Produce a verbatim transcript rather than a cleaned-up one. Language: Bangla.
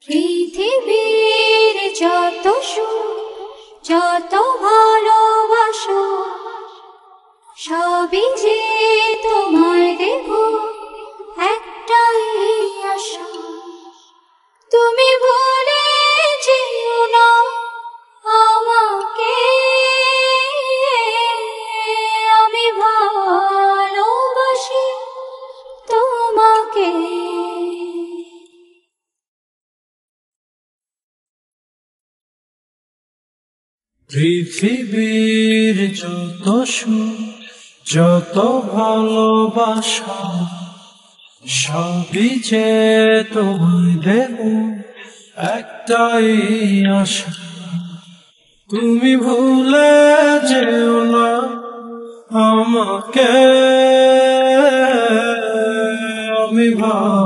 পৃথিবীর যত সুখ যত ভালোবাসা সবই যে তোমায় দেব একটাই আশা। তুমি ভুলে যেও না আমাকে, আমি ভালোবাসি তোমাকে। পৃথিবীর যত সুখ যত ভালোবাসা সবই যে তোমায় দেব একটাই আশা। তুমি ভুলে যেও না আমাকে, আমি ভালোবাসি